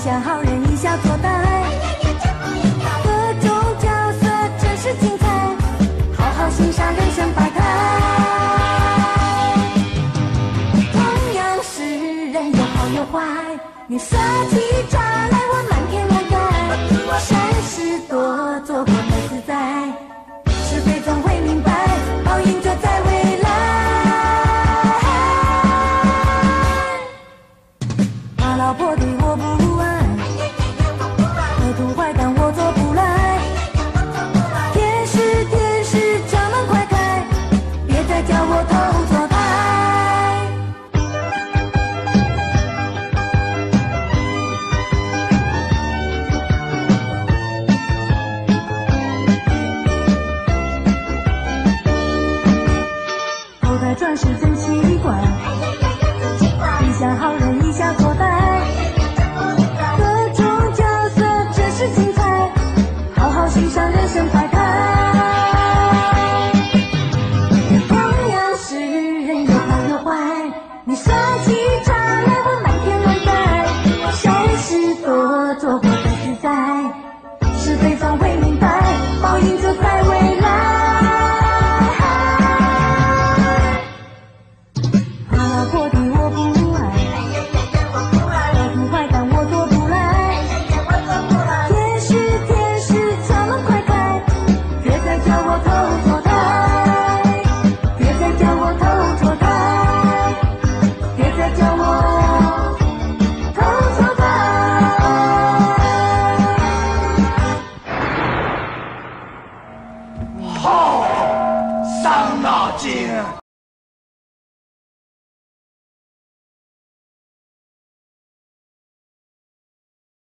下好人，一下做歹，各种角色真是精彩，好好欣赏人生百态。同样是人有好有坏，你耍起诈来我瞒天瞒改，善事多做过才自在，是非总会明白，报应就在未来。把老婆的我不爱，恶毒坏蛋我做不来，天使天使车门快开，别再叫我偷错胎。投胎转世真奇怪，一下好人一下做歹，各种角色真是精彩，好好欣赏人生百态。同样是人有好有坏，你耍起诈来我瞒天瞒改，善事多做过才自在，是非总会明白，报应就在未来。怕老婆的我不爱，恶毒坏蛋我做不来，天使天使车门快开，别再叫我偷错胎，别再叫我偷错胎，别再叫我偷错胎。 好，伤脑筋。